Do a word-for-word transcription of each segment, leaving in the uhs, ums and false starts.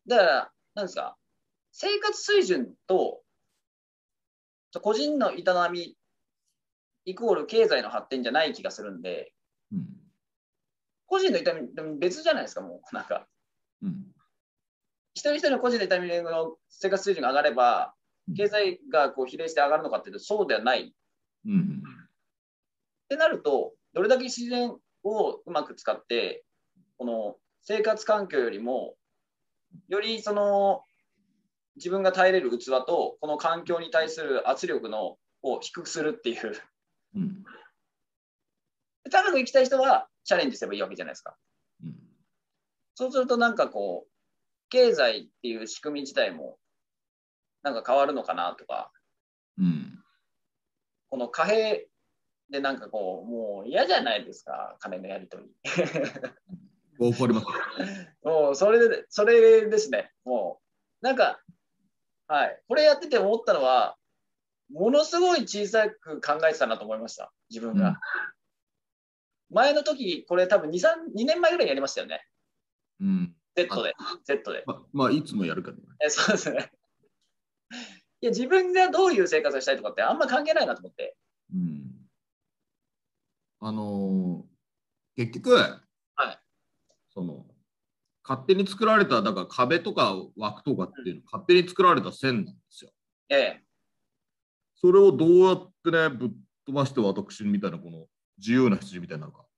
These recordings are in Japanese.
だから、なんですか、生活水準と個人の営みイコール経済の発展じゃない気がするんで、うん、個人の営み別じゃないですか、もうなんか、うん、一人一人の個人の営みの生活水準が上がれば経済がこう比例して上がるのかっていうとそうではない、うん、ってなるとどれだけ自然をうまく使ってこの生活環境よりもよりその自分が耐えれる器とこの環境に対する圧力のを低くするっていう、うん、高く行きたい人はチャレンジすればいいわけじゃないですか、うん、そうするとなんかこう経済っていう仕組み自体もなんか変わるのかなとか、うん、この貨幣でなんかこうもう嫌じゃないですか、金のやり取りわかりますもうそれでそれですね。もうなんかはい、これやってて思ったのはものすごい小さく考えてたなと思いました、自分が、うん、前の時これ多分 に,さん にねんまえぐらいにやりましたよね、うん、Z で Z でま、まあいつもやるけどね。 えそうですねいや自分がどういう生活をしたいとかってあんま関係ないなと思って、うん、 あのー、結局、はい、その勝手に作られただから壁とか枠とかっていうの、うん、勝手に作られた線なんですよ。 ええ、 それをどうやってねぶっ飛ばして私みたいなこの自由な羊みたいになるか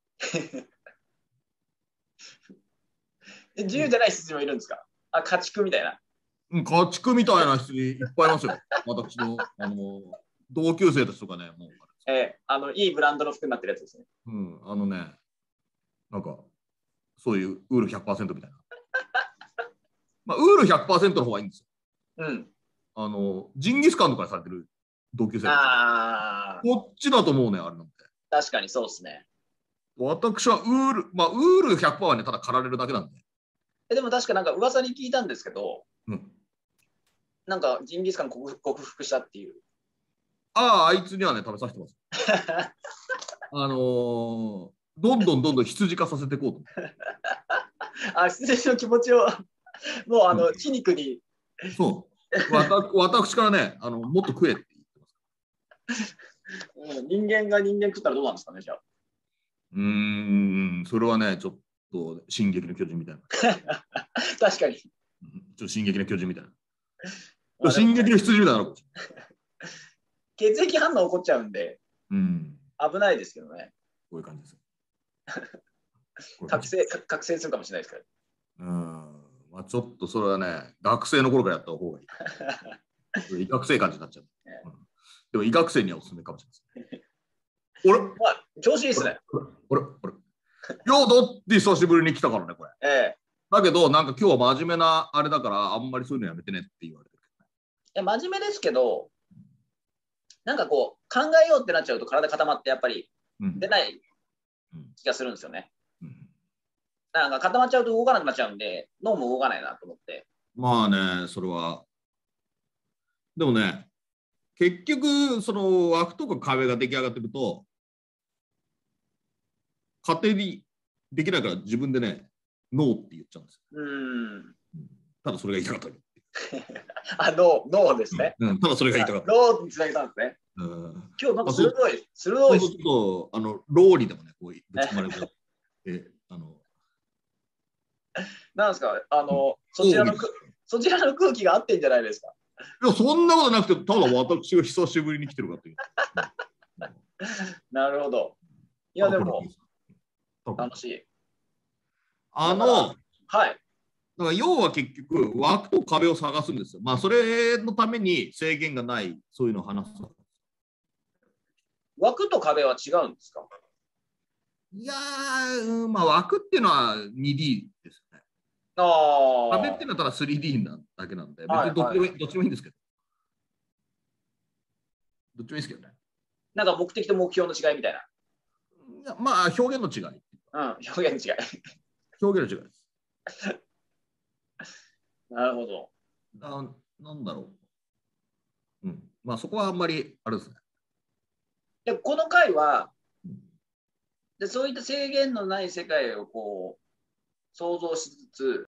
自由じゃない羊もいるんですか？あ、家畜みたいな。 うん、家畜みたいな羊いっぱいいますよ。私のあの同級生たちとかね、もう。 ええ、あのいいブランドの服になってるやつですね。 うん、あのね、なんかそういうウール ひゃくパーセント みたいな。まあ、ウール ひゃくパーセント の方がいいんですよ。 うん。 あのジンギスカンとかにされてる同級生たち。 ああ。 こっちだと思うね、あれなんて。 確かにそうですね。 私はウール、まあ、ウール ひゃくパーセント はね、ただ狩られるだけなんで。 えでも確かなんか噂に聞いたんですけど、 うん、 なんかジンギスカン克服したっていう。 ああ、あいつにはね、食べさせてます。あのー、どんどんどんどん羊化させていこうと。 あ、羊の気持ちを、もうあの、血肉に。 そう。わた私からね、あの、もっと食えって言ってます。人間が人間食ったらどうなんですかね、じゃあ。 うーん、それはね、ちょっと、進撃の巨人みたいな。 確かに。ちょっと進撃の巨人みたいな。進撃の羊みたいな。 血液反応起こっちゃうんで、うん、危ないですけどね。 こういう感じです。 覚醒、覚醒するかもしれないですから。 うん。まあ、ちょっとそれはね、学生の頃からやった方がいい。医学生感じになっちゃう。うん、でも医学生にはおすすめかもしれないです。俺、まあ、調子いいっすね。 俺、俺。いや、だって久しぶりに来たからね、これ。 ええ。 だけど、なんか今日は真面目なあれだから、あんまりそういうのやめてねって言われてる。 いや、真面目ですけど、なんかこう、考えようってなっちゃうと体固まってやっぱり出ない気がするんですよね。うんうん、なんか固まっちゃうと動かなくなっちゃうんで、脳も動かないなと思って。 まあね、それは。でもね、結局、その枠とか壁が出来上がってると、勝手にできないから自分でね、ノーって言っちゃうんですよ。うんただそれが言いたかった。 あ、ノー、ノーですね。 うん、ただそれが言いたかった。 ノーにつなげたんですね。うん、今日なんか鋭い、鋭い。 そうすると、あの、ローリでもね、こうぶち込まれる。え、あの、 なんですか、あの、そちらの、そちらの空気が合ってんじゃないですか。 いや、そんなことなくて、ただ私が久しぶりに来てるかっていう。 なるほど。いや、でも、楽しい。 あの、 はい。 だから要は結局、枠と壁を探すんですよ。まあ、それのために制限がない、そういうのを話す。 枠と壁は違うんですか？ いやー、まあ、枠っていうのは にディー ですよね。 あ壁っていうのはただ スリーディー なだけなんで、別にどっちでもいい、はいはい、どっちもいいんですけど。どっちもいいですけどね。 なんか目的と目標の違いみたいな。 いやまあ、表現の違い。 うん、表現の違い。 表現の違いです。 なるほど。 な、なんだろう。うん。まあ、そこはあんまり、あれですね。 で、この回は、でそういった制限のない世界をこう想像しつつ、